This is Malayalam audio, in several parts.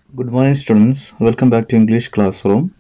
Good morning, students. Welcome back to English classroom.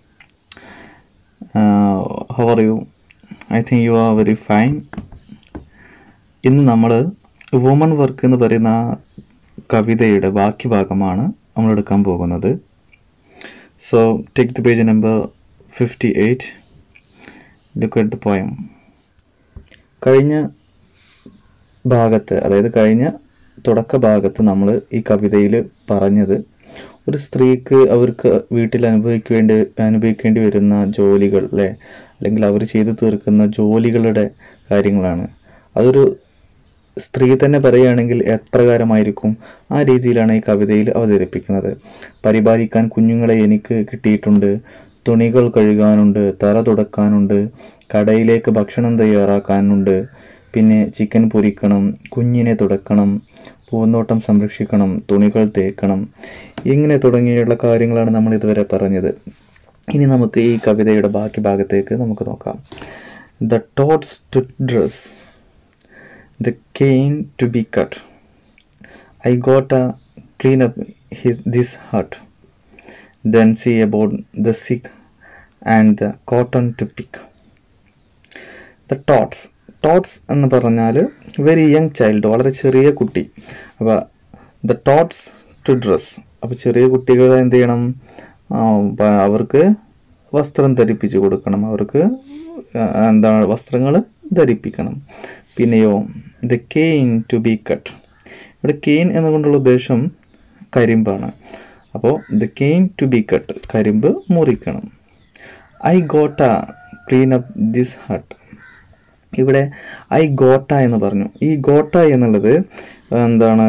How are you? I think you are very fine. ഇന്ന് നമ്മൾ വുമൺ വർക്ക് എന്ന് പറയുന്ന കവിതയുടെ ബാക്കി ഭാഗമാണ് നമ്മൾ എടുക്കാൻ പോകുന്നത്. So take the page number 58. Look at the poem. കഴിഞ്ഞ ഭാഗത്ത്, അതായത് കഴിഞ്ഞ തുടക്ക ഭാഗത്ത് നമ്മൾ ഈ കവിതയിൽ പറഞ്ഞത് ഒരു സ്ത്രീക്ക് അവർക്ക് വീട്ടിൽ അനുഭവിക്കേണ്ടി വരുന്ന ജോലികൾ അല്ലേ, അല്ലെങ്കിൽ അവർ ചെയ്തു തീർക്കുന്ന ജോലികളുടെ കാര്യങ്ങളാണ്. അതൊരു സ്ത്രീ തന്നെ പറയുകയാണെങ്കിൽ എപ്രകാരമായിരിക്കും, ആ രീതിയിലാണ് ഈ കവിതയിൽ അവതരിപ്പിക്കുന്നത്. പരിപാലിക്കാൻ കുഞ്ഞുങ്ങളെ എനിക്ക് കിട്ടിയിട്ടുണ്ട്, തുണികൾ കഴുകാനുണ്ട്, തറ തുടക്കാനുണ്ട്, കടയിലേക്ക് ഭക്ഷണം തയ്യാറാക്കാനുണ്ട്, പിന്നെ ചിക്കൻ പൊരിക്കണം, കുഞ്ഞിനെ തുടക്കണം, പൂന്തോട്ടം സംരക്ഷിക്കണം, തുണികൾ തേക്കണം, ഇങ്ങനെ തുടങ്ങിയുള്ള കാര്യങ്ങളാണ് നമ്മൾ ഇതുവരെ പറഞ്ഞത്. ഇനി നമുക്ക് ഈ കവിതയുടെ ബാക്കി ഭാഗത്തേക്ക് നമുക്ക് നോക്കാം. The tots to dress, the cane to be cut, I got a clean up this hut, then see about the sick and the cotton to pick. The tots, tots എന്ന് പറഞ്ഞാൽ വെരി യങ് ചൈൽഡ്, വളരെ ചെറിയ കുട്ടി. അപ്പോൾ ദ ടോട്ട്സ് ടു ഡ്രസ്, അപ്പോൾ ചെറിയ കുട്ടികളെ എന്ത് ചെയ്യണം, അവർക്ക് വസ്ത്രം ധരിപ്പിച്ച് കൊടുക്കണം, അവർക്ക് എന്താണ് വസ്ത്രങ്ങൾ ധരിപ്പിക്കണം. പിന്നെയോ the cane to be cut, ഇവിടെ കെയിൻ എന്നുകൊണ്ടുള്ള ഉദ്ദേശം കരിമ്പാണ്. അപ്പോൾ the cane to be cut, കരിമ്പ് മുറിക്കണം. I gotta clean up this hut, ഇവിടെ ഐ ഗോട്ട എന്ന് പറഞ്ഞു. ഈ ഗോട്ട എന്നുള്ളത് എന്താണ്,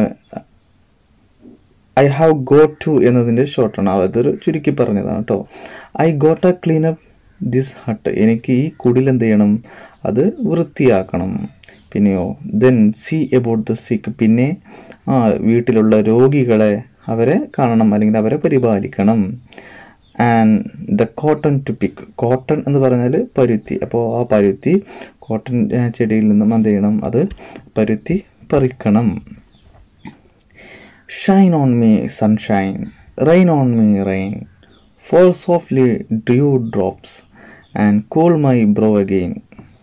ഐ ഹാവ് ഗോട്ട് ടു എന്നതിൻ്റെ ഷോർട്ടാണ്, അതൊരു ചുരുക്കി പറഞ്ഞതാണ് കേട്ടോ. I gotta clean up this hut, എനിക്ക് ഈ കുടിൽ എന്ത് ചെയ്യണം, അത് വൃത്തിയാക്കണം. പിന്നെയോ ദെൻ സീ എബൌട്ട് ദ സിക്ക്, പിന്നെ വീട്ടിലുള്ള രോഗികളെ അവരെ കാണണം, അല്ലെങ്കിൽ അവരെ പരിപാലിക്കണം. And the cotton to pick, cotton എന്ന് പറഞ്ഞാൽ പരുത്തി. അപ്പോൾ ആ പരുത്തി, കോട്ടൺ ചെടിയിൽ നിന്നും എന്ത് ചെയ്യണം, അത് പരുത്തി പറിക്കണം. Shine on me sunshine, rain on me rain, fall softly dew drops and cool my bro again.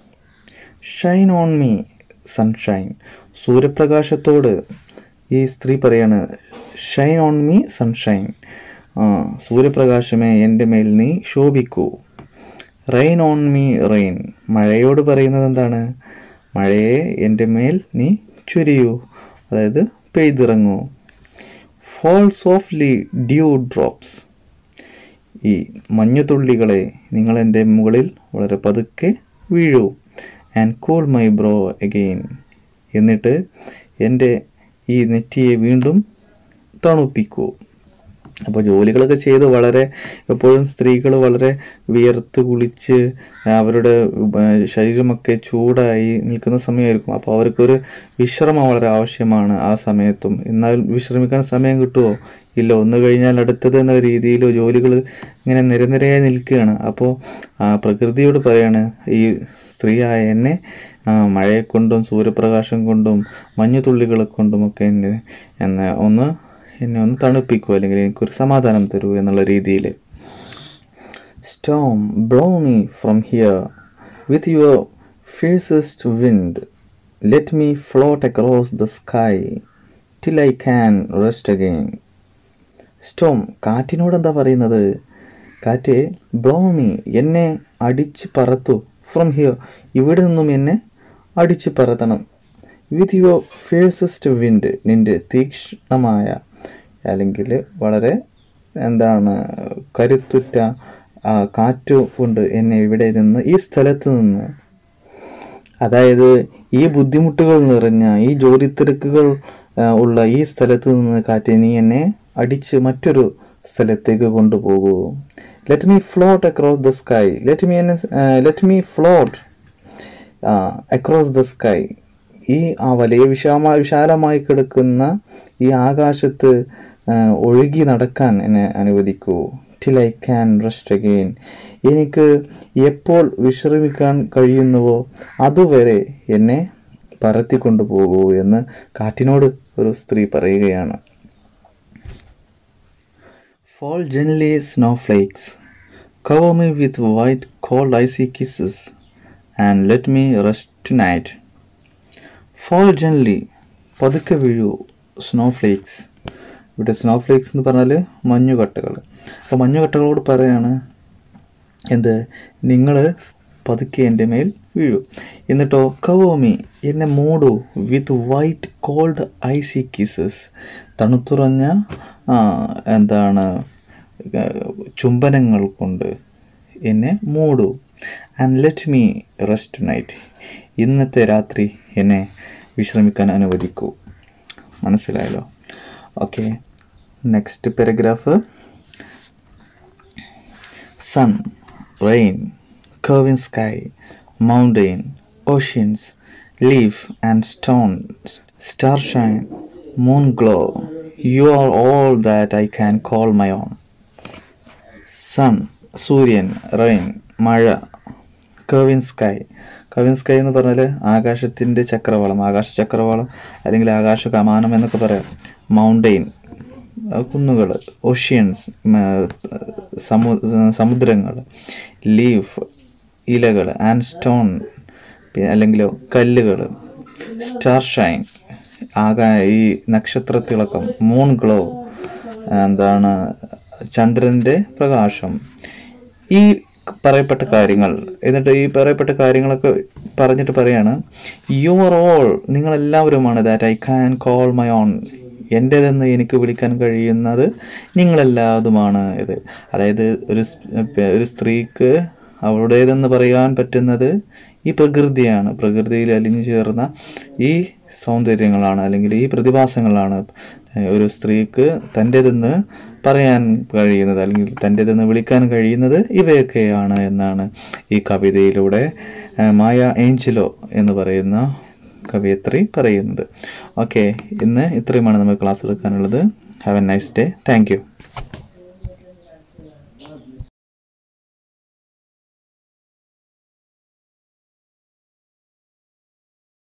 Shine on me sunshine, സൂര്യപ്രകാശത്തോട് ഈ സ്ത്രീ പറയാണ്, ഷൈൻ ഓൺ മീ സൺഷൈൻ, സൂര്യപ്രകാശമേ എൻ്റെ മേൽ നീ ശോഭിക്കൂ. റെയിൻ ഓൺ മീ റെയിൻ, മഴയോട് പറയുന്നത് എന്താണ്, മഴയെ എൻ്റെ മേൽ നീ ചൊരിയൂ, അതായത് പെയ്തിറങ്ങൂ. ഫോൾ സോഫ്റ്റ്ലി ഡ്യൂ ഡ്രോപ്സ്, ഈ മഞ്ഞുതുള്ളികളെ നിങ്ങൾ എൻ്റെ മുകളിൽ വളരെ പതുക്കെ വീഴൂ. And cool my bro again, എന്നിട്ട് എൻ്റെ ഈ നെറ്റിയെ വീണ്ടും തണുപ്പിക്കൂ. അപ്പോൾ ജോലികളൊക്കെ ചെയ്ത് വളരെ, എപ്പോഴും സ്ത്രീകൾ വളരെ വിയർത്ത് കുളിച്ച് അവരുടെ ശരീരമൊക്കെ ചൂടായി നിൽക്കുന്ന സമയമായിരിക്കും. അപ്പോൾ അവർക്കൊരു വിശ്രമം വളരെ ആവശ്യമാണ് ആ സമയത്തും. എന്നാൽ വിശ്രമിക്കാൻ സമയം കിട്ടുമോ? ഇല്ല. ഒന്ന് കഴിഞ്ഞാൽ അടുത്തത് എന്ന രീതിയിൽ ജോലികൾ ഇങ്ങനെ നിരനിരയായി നിൽക്കുകയാണ്. അപ്പോൾ പ്രകൃതിയോട് പറയാണ്, ഈ സ്ത്രീയായ എന്നെ മഴയെ കൊണ്ടും സൂര്യപ്രകാശം കൊണ്ടും മഞ്ഞുതുള്ളികളെ കൊണ്ടുമൊക്കെ എന്നെ ഒന്ന് തണുപ്പിക്കൂ, അല്ലെങ്കിൽ എനിക്കൊരു സമാധാനം തരൂ എന്നുള്ള രീതിയിൽ. Storm blow me from here with your fiercest wind, let me float across the sky till I can rest again. Storm, കാറ്റിനോട് എന്താ പറയുന്നത്? കാറ്റ്, ബ്ലോ മീ, എന്നെ അടിച്ച് പറത്തു, ഫ്രം ഹിയർ, ഇവിടെ നിന്നും എന്നെ അടിച്ച് പറത്തണം. വിത്ത് യുവർ ഫിയർസസ്റ്റ് വിൻഡ്, നിൻ്റെ തീക്ഷ്ണമായ, അല്ലെങ്കിൽ വളരെ എന്താണ് കരുത്തുറ്റ കാറ്റു കൊണ്ട് എന്നെ ഇവിടെ നിന്ന്, ഈ സ്ഥലത്ത് നിന്ന്, അതായത് ഈ ബുദ്ധിമുട്ടുകൾ നിറഞ്ഞ, ഈ ജോലി തിരക്കുകൾ ഉള്ള ഈ സ്ഥലത്ത് നിന്ന് കാറ്റ്, നീ എന്നെ അടിച്ച് മറ്റൊരു സ്ഥലത്തേക്ക് കൊണ്ടുപോകൂ. Let me float across the sky, let me float across the sky, ഈ വലിയ വിശാലമായി കിടക്കുന്ന ഈ ആകാശത്ത് ഒഴുകി നടക്കാൻ എന്നെ അനുവദിക്കൂ. Till I can rest again, എനിക്ക് എപ്പോൾ വിശ്രമിക്കാൻ കഴിയുന്നുവോ അതുവരെ എന്നെ പറത്തിക്കൊണ്ടു പോകൂ എന്ന് കാറ്റിനോട് ഒരു സ്ത്രീ പറയുകയാണ്. Fall gently, snowflakes. Cover me with white, cold, icy kisses, and let me rest tonight. Fall gently. പതുക്കെ വീഴൂ. സ്നോഫ്ലേക്സ്. ഇവിടെ സ്നോഫ്ലേക്സ് എന്ന് പറഞ്ഞാൽ മഞ്ഞുകട്ടകൾ. അപ്പോൾ മഞ്ഞുകട്ടകളോട് പറയാണ് എന്ത്, നിങ്ങൾ പതുക്കെ എൻ്റെ മേൽ വീഴൂ. എന്നിട്ടോ കവോമി, എന്നെ മൂടൂ, with white cold icy kisses, തണുത്തുറഞ്ഞ ചുംബനങ്ങൾ കൊണ്ട് എന്നെ മൂടൂ. And let me rest night, ഇന്നത്തെ രാത്രി എന്നെ വിശ്രമിക്കാൻ അനുവദിക്കൂ. മനസ്സിലായല്ലോ? Okay, next paragraph. Sun, rain, curving sky, mountain, oceans, leaf and stone, starshine, moon glow, you are all that I can call my own. Sun, സൂര്യൻ, rain, മഴ, curving sky. കവിങ് സ്കൈ എന്ന് പറഞ്ഞാൽ ആകാശത്തിൻ്റെ ചക്രവാളം, ആകാശചക്രവാളം അല്ലെങ്കിൽ ആകാശ കമാനം എന്നൊക്കെ പറയാം. മൗണ്ടെയിൻ, കുന്നുകൾ. ഓഷ്യൻസ്, സമുദ്രങ്ങൾ. ലീഫ്, ഇലകൾ. ആൻഡ് സ്റ്റോൺ, അല്ലെങ്കിൽ കല്ലുകൾ. സ്റ്റാർ ഷൈൻ, ഈ നക്ഷത്രത്തിളക്കം. മൂൺ ഗ്ലോ, ചന്ദ്രൻ്റെ പ്രകാശം. ഈ പറയപ്പെട്ട കാര്യങ്ങൾ, എന്നിട്ട് ഈ പറയപ്പെട്ട കാര്യങ്ങളൊക്കെ പറഞ്ഞിട്ട് പറയാണ്, യു ആർ ഓൾ, നിങ്ങളെല്ലാവരുമാണ്, that I can call my own, എൻ്റേതെന്ന് എനിക്ക് വിളിക്കാൻ കഴിയുന്നത് നിങ്ങളെല്ലാതുമാണ് ഇത്. അതായത് ഒരു സ്ത്രീക്ക് അവളുടേതെന്ന് പറയാൻ പറ്റുന്നത് ഈ പ്രകൃതിയാണ്. പ്രകൃതിയിൽ അലിഞ്ഞു ചേർന്ന ഈ സൗന്ദര്യങ്ങളാണ്, അല്ലെങ്കിൽ ഈ പ്രതിഭാസങ്ങളാണ് ഒരു സ്ത്രീക്ക് തൻ്റേതെന്ന് പറയാൻ കഴിയുന്നത്, അല്ലെങ്കിൽ തൻ്റേതെന്ന് വിളിക്കാൻ കഴിയുന്നത് ഇവയൊക്കെയാണ് എന്നാണ് ഈ കവിതയിലൂടെ മായ ഏഞ്ചലോ എന്ന് പറയുന്ന കവയിത്രി പറയുന്നത്. ഓക്കെ, ഇന്ന് ഇത്രയുമാണ് നമുക്ക് ക്ലാസ് എടുക്കാനുള്ളത്. Have a nice day. Thank U.